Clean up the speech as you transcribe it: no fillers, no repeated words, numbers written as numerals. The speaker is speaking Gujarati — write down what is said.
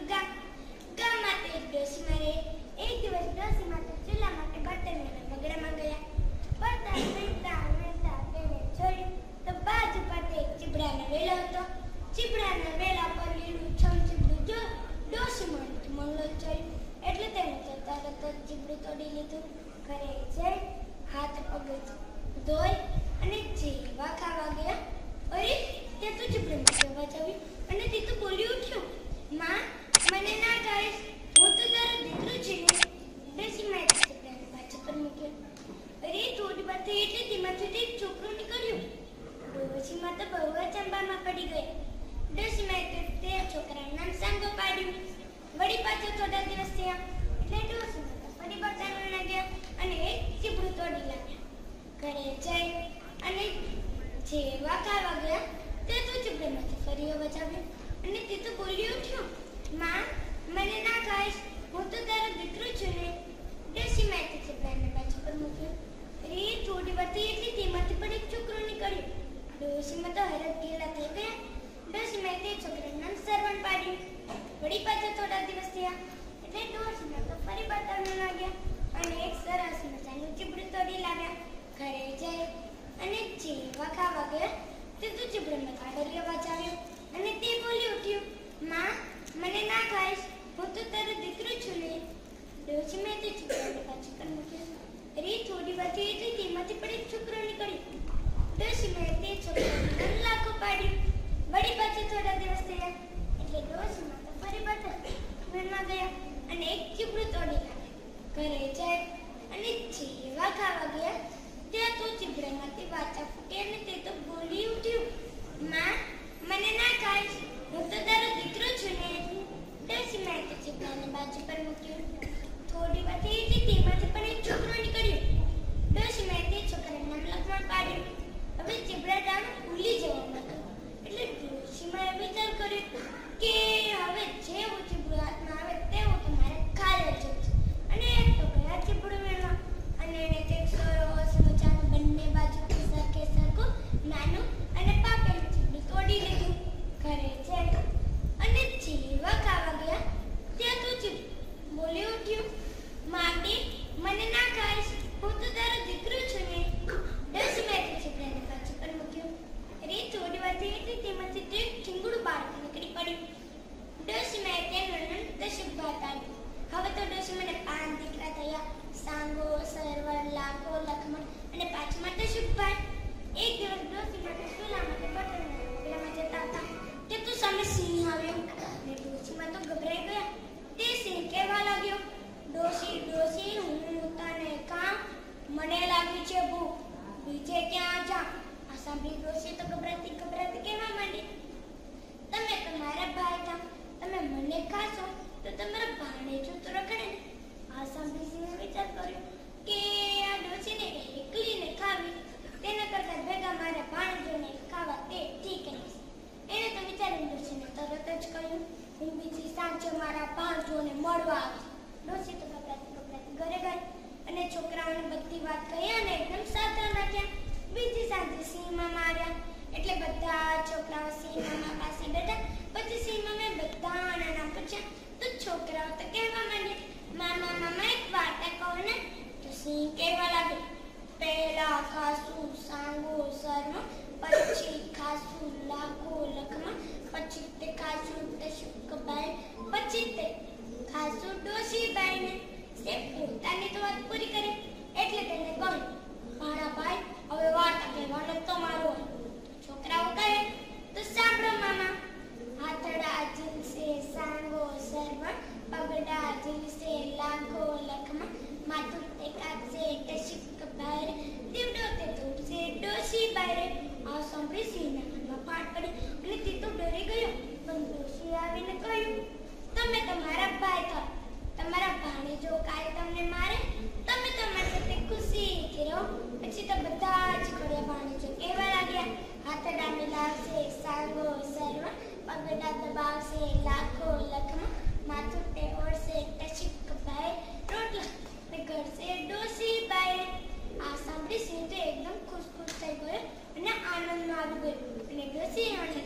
ગામ. ગામમાં તે એક ડોશીમાં રહે. એક દિવસ ડોશી માટે ચૂલા માટે બર્તન લેવા બગડામાં ગયા. બર્તન વીણતા તેને જોયું તો બાજુ પર એક ચીબડાનો વેલો હતો. ચીબડાના વેલા પર લીલું છમ ચીબડું જો ડોશી મંગલો જોયું એટલે તેને તરત જ ચીબડું તોડી લીધું. ઘરે જઈ હાથ પગ ધોઈ અને જેવા ખાવા ગયા, અરે ત્યાં તો ચીબડામાં અવાજ આવ્યો અને તે તો બોલી ઉઠ્યું, માં મને ના કહીશ, હું તો તારો દીકરો છું ને. ડોશી માએ ચીબડાને પાછા પર મૂક્યો. અરે થોડી વાર થઈ એટલે તેમાંથી એક છોકરું નીકળ્યું. ડોશીમાં તો બહુ જ ચંબામાં પડી ગઈ. ડોશી માએ તે છોકરાનું નામ સાંગો પાડ્યું. વળી પાછો થોડા દિવસ થયા એટલે ડોશીમાં ફરી બર્તન વીણવા ગયા અને એક ચીબડું તોડી લાવ્યા. ઘરે જઈ અને જેવા ખાવા ગયા તે તો ચીબડામાંથી ફરી અવાજ આવ્યો અને તે તો બોલી ઉઠ્યો, માં મને ના કહીશ, હું તો તારો દીકરો છું ને. ડોશી માએ તે ચીબડાને બાજુ પર મૂક્યો. અરે થોડી વાર થઈ એટલે તેમાંથી પણ એક છોકરો નીકળ્યો. ડોશીમાં તો હરખ ગેલા થઈ ગયા. ડોશી માએ તે છોકરાનું નામ સરવણ પાડ્યું. વળી પાછા થોડા દિવસ થયા એટલે ડોશીમાં તો ફરી બર્તન વીણવા ગયા અને એક સરસ મજાનું ચીબડું તોડી લાવ્યા. ઘરે જઈ અને જેવા ખાવા ગયા તે તો ચીબડામાં કાઢરી અવાજ આવ્યો અને તે બોલી ઉઠ્યું, માં મને ના ખાઈશ, હું તો તારો દીકરો છું ને. ડોશી માએ તે ચીબડાને પાછું પર મૂક્યો. અરે થોડી વાર થઈ એટલે તેમાંથી પણ એક છોકરો નીકળ્યો. ડોશી માએ તે છોકરાનું નામ લાખો પાડ્યું. વળી પાછા થોડા દિવસ થયા એટલે ડોશીમાં તો ફરી બર્તન વીણવા ગયા અને એક ચીબડું તોડી લાવ્યા. ઘરે જઈ અને જેવા ખાવા ગયા ત્યાં તો ચીબડામાંથી વાચા ફૂટી અને તે તો બોલી ઉઠ્યું, માં મને ના ખાઈશ, હું તો તારો દીકરો છું ને. ડોશી માએ તો ચીબડાને બાજુ પર મૂક્યું. થોડી વાર થઈ એટલે તેમાંથી પણ એક છોકરો નીકળ્યો. ડોશી માએ તે છોકરાનું નામ લક્ષ્મણ પાડ્યું. હવે ચીબડા ડાળું ભૂલી જવાનું હતું એટલે ડોશી માએ વિચાર કર્યો કે હવે જેવું ચીબડું હાથમાં આવે તેવું તો મારે ખાઈ જ અને એક તો ગયા ચીબડું વીણવા અને એને તે સરસ મજાનું બંને બાજુથી સરખે સરખું નાનું અને પાકેલું ચીબડું તોડી લીધું. ઘરે જઈ અને જેવા ખાવા ગયા ત્યાં તો ચીબડું બોલી ઉઠ્યું, માટી મને ના ખાઈશ, હું તો તારો દીકરો છું ને. ડોશી માએ તે ચીબડાને પાછું પર મૂક્યું. અરે થોડી વાર થઈ એટલે તેમાંથી તે ચીંગડું બહાર નીકળી પડ્યું. ડોશી માએ તેનું નામ દશુભા પાડ્યું. હવે તો ડોશી મને 5 દીકરા થયા, સાંગો, સરવણ, લાખો, લખમણ અને પાંચમા દશુભા. એક દિવસ ડોશી માટે ચૂલામાંથી બર્તન લેવા જતા હતા તે તો સામે સિંહ આવ્યો અને ડોશીમાં તો ગભરાઈ ગયા. તે સિંહ કહેવા લાગ્યો, ડોશી ડોશી હું તને કામ, મને લાગી છે ભૂખ, બીજે ક્યાં જા. આ સાંભળી ડોશી તો ગભરાતી કહેવા માંડી, તમે તમારા ભાઈ થાવ, તમે મને ખાશો તો તમારા ભાણેજો તો રખડે ને. આ સાંભળી સિંહે વિચાર કર્યો કે આ ડોશીને એકલીને ખાવી તેના કરતાં ભેગા મારા ભાણેજોને ખાવા તે ઠીક રહેશે. એને તો વિચારીને ડોશીને તરત જ કહ્યું, હું બીજી સાંજે મારા ભાણેજોને મળવા આવીશ. ડોશી તો ગભરાતી ઘરે ગઈ અને છોકરાઓને બધી વાત કહી અને એકદમ સાધા નાખ્યા. બીજી સાંજે સિંહ મામા આવ્યા એટલે બધા છોકરાઓ સિંહ મામા પાસે બેઠા. પછી સિંહ મામાએ બધાના નામ પૂછ્યા તો છોકરાઓ તો કહેવા માંડ્યા, મામા મામા એક વાર્તા કહો ને. તો સિંહ કહેવા લાગ્યો, પહેલા ખાસું સાંગો સરવણ, પછી ખાસું લાખો લખમણ, પછી તે ખાસું દશુભાઈ, પછી તે ખાસું ડોશીબાઈને. તે પોતાની તો વાત પૂરી કરી એટલે તેને ગમ્યું. ભાણાભાઈ હવે વાર્તા કહેવાનો તમારો હોય. છોકરાઓ કહે તો સાંભળો મામા. હાથડા ઝીલશે સાંગો સરવણ, પગડા ઝીલશે લાખો લખમણ, માથું તે કાઢશે દશુભાઈ, દીવડો તે તોડશે ડોશીબાઈ. આ સાંભળી સિંહના મનમાં ફાટ પડી અને તે તો ડરી ગયો. પણ ડોશી આવીને કહ્યું, તમે તમારા ભાઈ થાવ, તમારા ભાણેજો કાલે તમને મારે, તમે તમારી સાથે ખુશીથી રહો. પછી તો બધા જ ખોડિયા ભાણેજો કહેવા લાગ્યા, હાથડા મિલાવશે સાંગો સરવણ, પગડા દબાવશે લાખો લખમણ, માથું તે ઓળશે દશુભાઈ, રોટલા તે ઘડશે ડોશીબાઈ. આ સાંભળી સિંહ તો એકદમ ખુશ થઈ ગયો અને આનંદમાં આવી ગયો અને ડોશી અને